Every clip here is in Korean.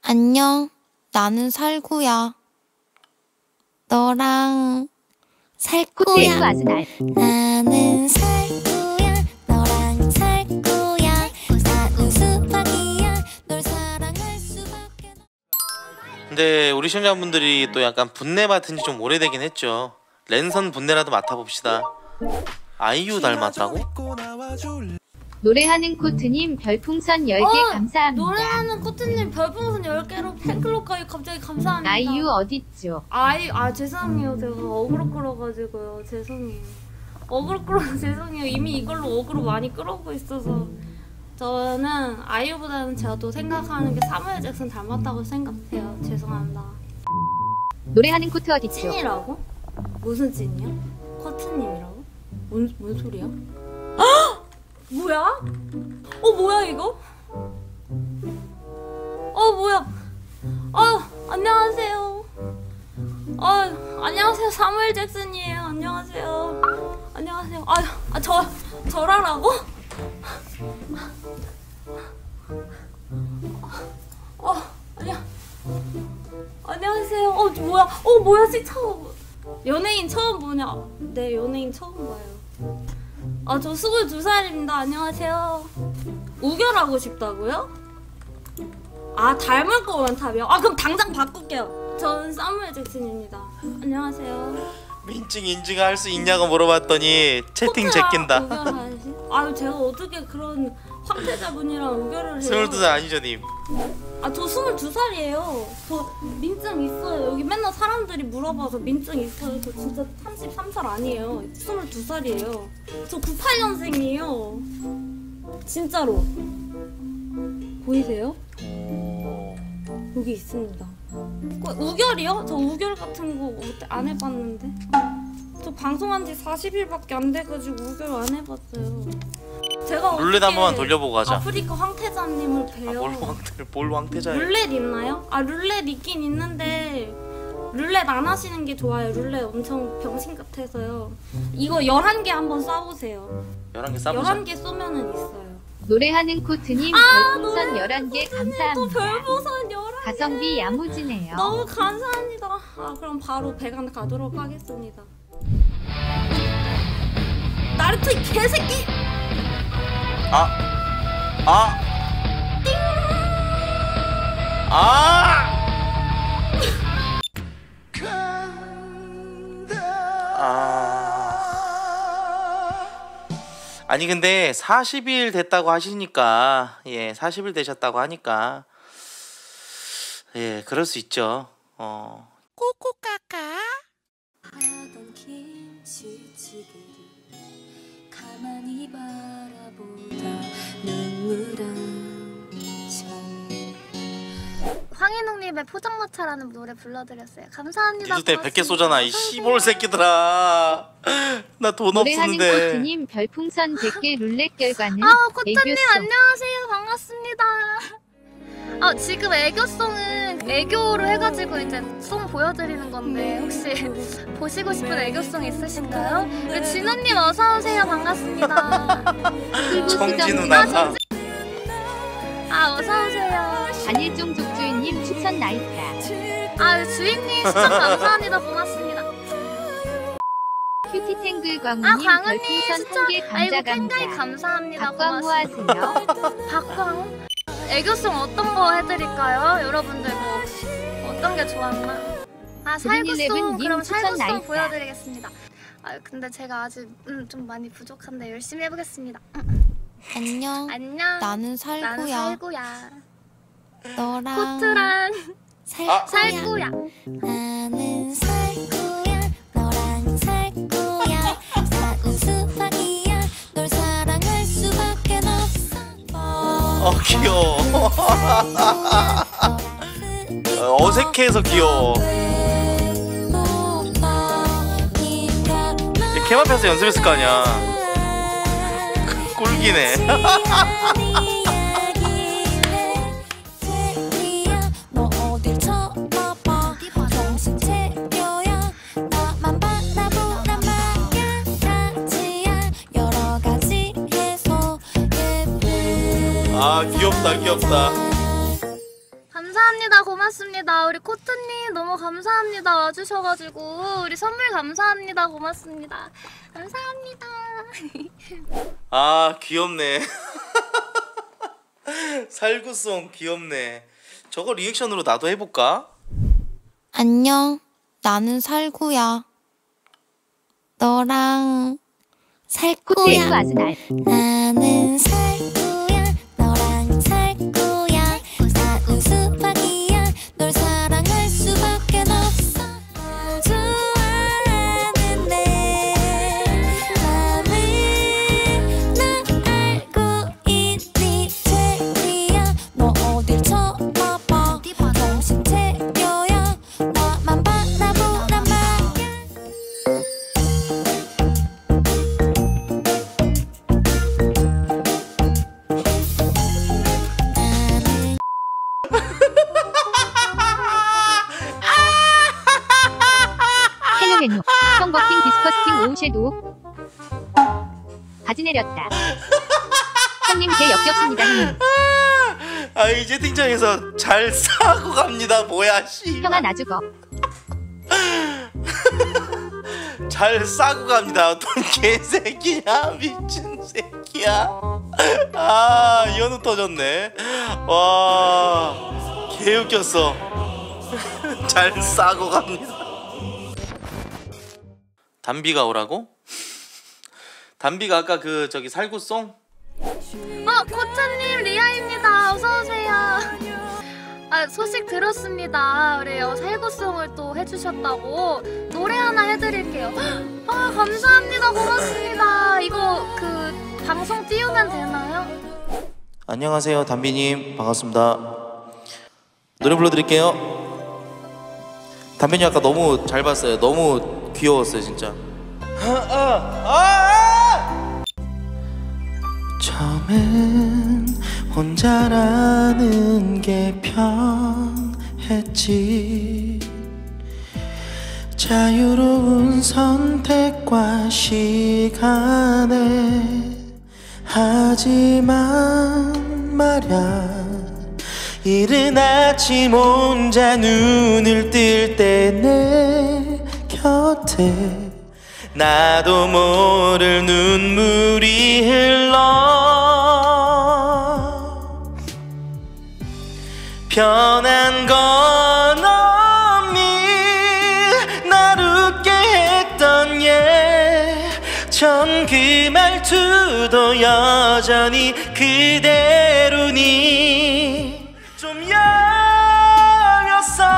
안녕, 나는 살구야. 너랑 살 거야. 나는 살구야. 너랑 살 거야. 나는 수박이야. 널 사랑할 수밖에. 근데 우리 시청자분들이 또 약간 분내 맡은 지 좀 오래되긴 했죠. 랜선 분내라도 맡아봅시다. 아이유 닮았다고? 노래하는 코트님 별풍선 10개 감사합니다. 노래하는 코트님 별풍선 10개로 팬클럽까지 갑자기 감사합니다. 아이유 어딨죠? 죄송해요. 제가 어그로 끌어가지고요. 죄송해요. 어그로 끌어서 죄송해요. 이미 이걸로 어그로 많이 끌어오고 있어서. 저는 아이유보다는 제가 또 생각하는 게 사무엘 잭슨 닮았다고 생각해요. 죄송합니다. 노래하는 코트 어딨죠? 찐이라고? 무슨 찐이야? 코트님이라고? 뭔 소리야? 뭐야? 뭐야 이거? 뭐야? 안녕하세요. 안녕하세요. 사무엘 잭슨이에요. 안녕하세요. 안녕하세요. 저라라고? 안녕하세요. 뭐야 시차가 연예인 처음 보냐? 네, 연예인 처음 봐요. 저 22살입니다. 안녕하세요. 우결하고 싶다고요? 닮을 거 원탑이요? 그럼 당장 바꿀게요. 저는 사무엘 잭슨입니다. 안녕하세요. 민증 인증할 수 있냐고 물어봤더니 채팅 제낀다. 우결하지? 제가 어떻게 그런 황태자분이랑 우결을 해요? 22살 아니죠 님? 저 22살이에요. 저 민증 있어요. 여기 맨날 사람들이 물어봐서 민증 있어요. 저 진짜 33살 아니에요. 22살이에요. 저 98년생이에요. 진짜로. 보이세요? 여기 있습니다. 우결이요? 저 우결 같은 거 안 해봤는데. 저 방송한 지 40일밖에 안 돼가지고 우결 안 해봤어요. 제가 룰렛 한 번만 돌려보고 가자. 아프리카 황태자님을 봬요. 뭘 황태자예요? 룰렛 있나요? 룰렛 있긴 있는데 룰렛 안 하시는 게 좋아요. 룰렛 엄청 병신 같아서요. 이거 11개 한번 쏴보세요. 11개 쏴보자. 11개 쏘면은 있어요. 노래하는 코트님 별풍선 11개 감사합니다. 또 별풍선 11개. 가성비 야무지네요. 너무 감사합니다. 그럼 바로 배관 가도록 하겠습니다. 나루토 이 개새끼! 아니 근데 40일 됐다고 하시니까 40일 되셨다고 하니까 그럴 수 있죠. 꼬꼬까까. 하던 김치찌개를 가만히 바라보다 눈물한 참. 황인웅님의 포장마차라는 노래 불러드렸어요. 감사합니다. 니도 때 100개 쏘잖아 이 시골 새끼들아. 나 돈 노래하는 없는데. 코트님 별풍선 100개 룰렛 결과는 코트님 애교송. 안녕하세요. 반갑습니다. 지금 애교송은 애교로 해가지고 이제 송 보여드리는 건데 혹시 보시고 싶은 애교송 있으신가요? 진우님 어서오세요. 반갑습니다. 정진우 나가. 어서오세요. 안일종 족주인님 추천 나이스다. 주인님 추천 감사합니다. 고맙습니다. 큐티탱글 광우님 광우님 별풍선 추천 1개 감자 팬가입 감사합니다. 박광우 하세요. 박광우? 애교송 어떤 거 해드릴까요? 여러분들 어떤 게 좋았나? 살구송 그럼 살구송 보여드리겠습니다. 근데 제가 아직 좀 많이 부족한데 열심히 해보겠습니다. 안녕, 안녕. 나는 살구야. 너랑 코트랑 살구야. 나는 살구야. 너랑 살구야. 나는 수박이야. 널 사랑할 수밖에 없어. 귀여워. 어색해서 귀여워. 캠 앞에서 연습했을 거 아니야. 꿀기네. 너 어딜 쳐다봐. 정신 차려야. 나만 바라보란 마찬가지야. 여러 가지 해서 예쁜. 귀엽다. 감사합니다. 감사합니다. 고맙습니다. 우리 코트님 너무 감사합니다. 와주셔가지고 우리 선물 감사합니다. 고맙습니다. 감사합니다. 아 귀엽네. 살구송 귀엽네. 저거 리액션으로 나도 해볼까? 안녕, 나는 살구야. 너랑 살 거야. 나는 살구야. 너랑 살 거야. 나는 수박이야. 널 사랑할 수밖에 없어. 널 좋아하는데 나는 나 알고 있니 제리야. 너 어딜 쳐다봐. 정신 차려야. 나만 바라보란 말이야. 헬로헬로 성버킹 디스커스팅 오우 섀도우 바지 내렸다. 형님 개 역겹습니다. 형님. 아 이 채팅창에서 잘 싸고 갑니다. 뭐야 씨. 형아 나 죽어. 잘 싸고 갑니다. 어떤 개새끼야 미친 새끼야. 아 연우 터졌네. 와 개웃겼어. 잘 싸고 갑니다. 담비가 오라고? 담비가 아까 그 저기 살구송? 코트님 리아입니다. 어서오세요. 아, 소식 들었습니다. 그래요. 살구송을 또 해주셨다고. 노래 하나 해드릴게요. 아, 감사합니다. 고맙습니다. 이거 그 방송 띄우면 되나요? 안녕하세요 담비님 반갑습니다. 노래 불러드릴게요. 담비님 아까 너무 잘 봤어요. 너무 귀여웠어요 진짜. 처음엔 혼자라는 게 편했지. 자유로운 선택과 시간에. 하지만 말야 이른 아침 혼자 눈을 뜰 때 내 곁에 나도 모를 눈물이 흘러. 변한 건 없니 날 웃게 했던 예전 그 말투도 여전히 그대로니. 좀 여렸어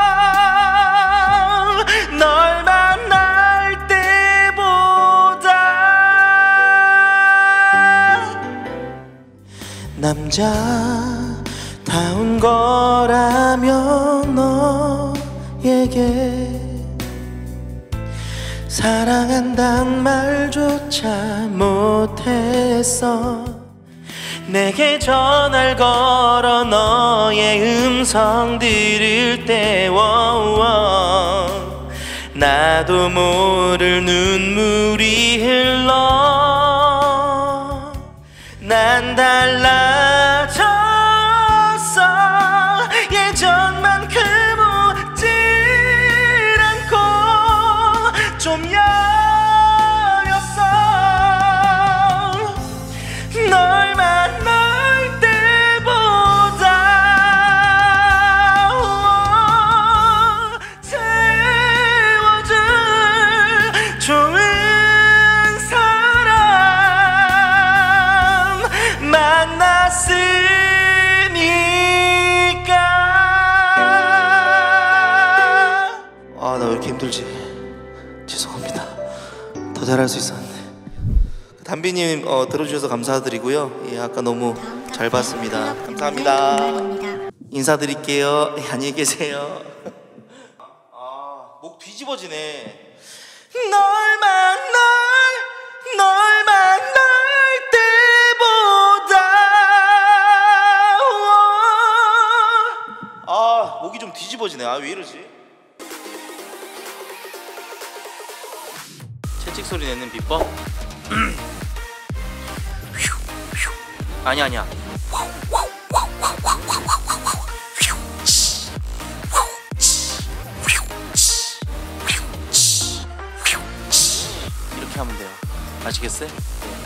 널 만날 때보다. 남자다운 거라면 너에게 사랑한단 말조차 못했어. 내게 전화를 걸어 너의 음성 들을 때 나도 모를 눈물이 흘러. 난 달라졌어 예전만큼 웃질 않고. 좀 여렸어 널 만날 때보다. 채워줄 좋은 사람 만났으니까. 아 나 왜 이렇게 힘들지? 죄송합니다. 더 잘할 수 있었는데. 담비님 들어주셔서 감사드리고요. 예, 아까 너무 잘 봤습니다. 감사합니다. 인사드릴게요. 예, 안녕히 계세요. 목 뒤집어지네. 널 만날 때보다. 목이 좀 뒤집어지네. 왜 이러지? 채찍 소리 내는 비법? 아니야. 이렇게 하면 돼요. 아시겠어요?